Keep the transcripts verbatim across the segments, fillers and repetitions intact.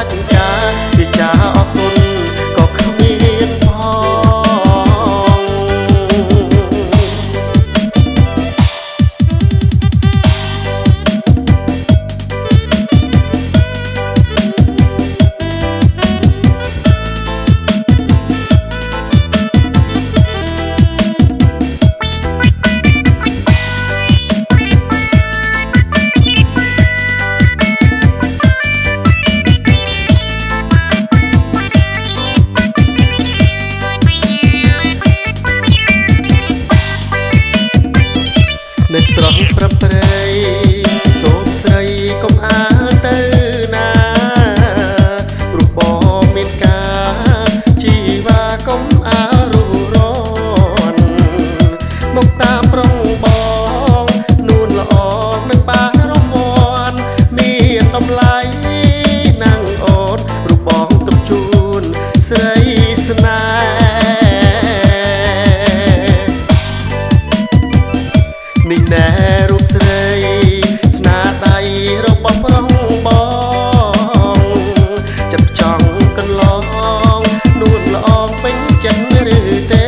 ច្ចការវិចារអរគុណក៏គ្មានផងអ្នកស្រស់ប្រព្រៃសូមស្រីកុំអាលទៅណាព្រោះបងមានការជីវ៉ាកុំអាលរុះរាន់មកតាមប្រុងបងនួនល្អនឹងបានរង្វាន់មានតម្លៃណាំងអូនព្រោះបងទុកជូនស្រីស្នេហ៍នេះណែរូបស្រីស្នាដៃរបស់ប្រុងបងចាប់ចង់កន្លងនួនល្អពេញចិត្តឬទេ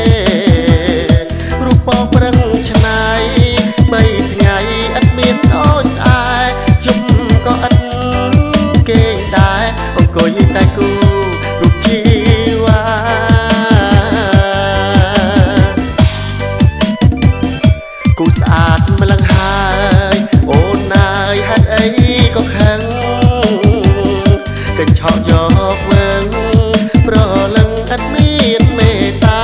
រូបបងប្រឹងឆ្នៃបីថ្ងៃឥតមានដូចស្អែយប់ក៏ឥតគេងដែរអង្គុយតែគូរូបជីវ៉ាគូស្អាតម្លឹងហើយអូនណាយហេតុអីក៏ខឹងកញ្ឆោតយកវើងប្រលឹងឥតមានមេត្តា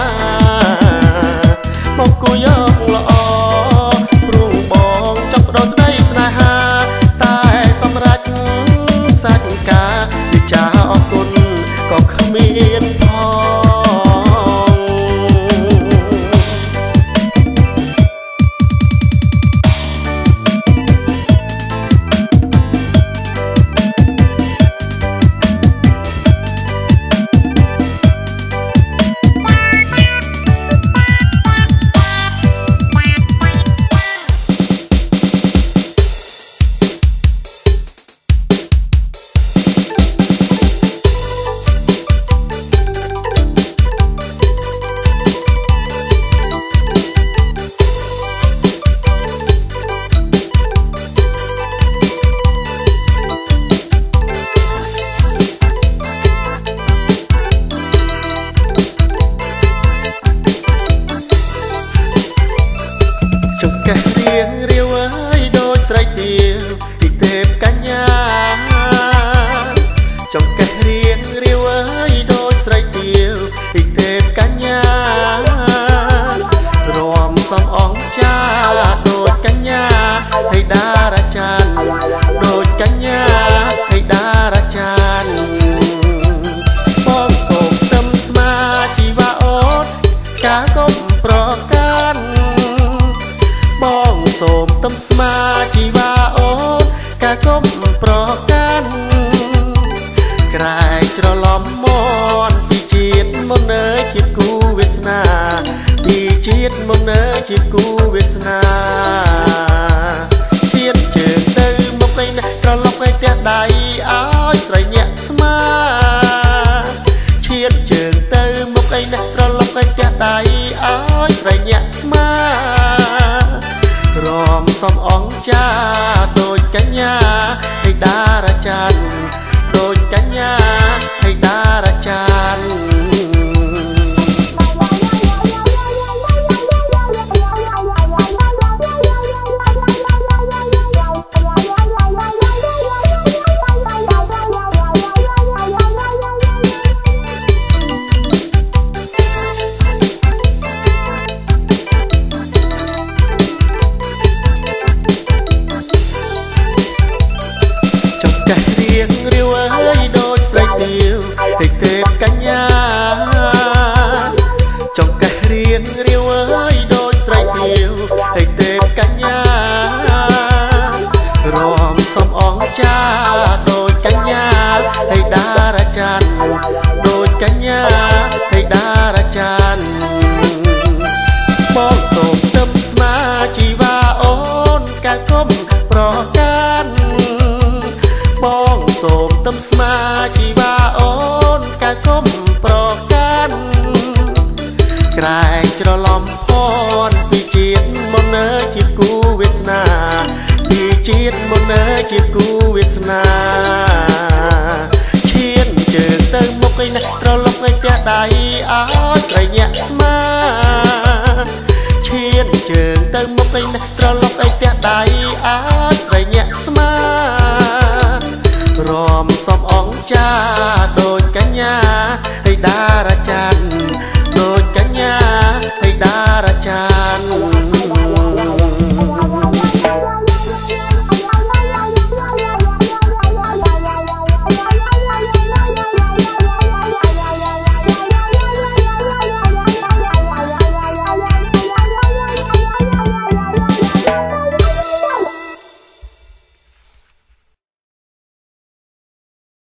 មកគូយកល្អព្រួងបងចង់បដូរស្ដីស្នេហាតែសម្រេចសាច់ការវិចារអរគុណក៏គ្មានផងរៀងរាវអើយដូចស្រេចទៀវពីទេពកញ្ញាចង្កេះរៀងរាវអើយដូចស្រេចទៀវពីទេពកញ្ញារំសំអងចាដូចកញ្ញាហេដារាចានដូចកញ្ញាហេដារាចានបងសូមទឹមស្មាជីវ៉ាអូនការកុំប្រកាន់បងសូមទឹមស្មាជីវ៉ាអូនការកុំប្រកាន់ក្រែងច្រឡំមន់ពីជាតិមុននៅជាតិគូវាសនាពីជាតិមុននៅជាតិគូវាសនាជាតិជើងទៅមកឯណាត្រឡប់ឲ្យផ្ទះដៃឲ្យស្រីញាក់ស្មាឈៀតជើងទៅមកឯណាត្រឡប់ឲ្យផ្ទះដៃឲ្យស្រីញាក់ស្មារំសំអងចាដូចកញ្ញាហេដារាចានដូចកញ្ញាហេដារាចានរាវអើយដូចស្រេចទៀវហេទេពកញ្ញាចង្កេះរៀងរាវអើយដូចស្រេចទៀវហេទេពកញ្ញារំសំអងចាដូចកញ្ញាហេដារាចានដូចកញ្ញាហេដារាចានបងសូមទឹមស្មាជីវ៉ាអូនការកុំប្រកាន់បងសូមទឹមស្មាជីវ៉ាអូនកែគុំប្រកាន់ក្រែងច្រឡំផនពីជាតិមុននៅជាតិគូវាសនាពីជាតិមុននៅជាតិគូវាសនាឈានជើងទៅមុខឯណាត្រឡប់ឯផ្ទះដៃអោយស្រីញាក់ស្មាឈានជើងទៅមុខឯណាត្រឡប់ឯផ្ទះដៃអោយស្រីញាក់ស្មារំសំអងចាដូចកញ្ញាហៃដារាចាន់ដូចកញ្ញាហៃដារាចាន់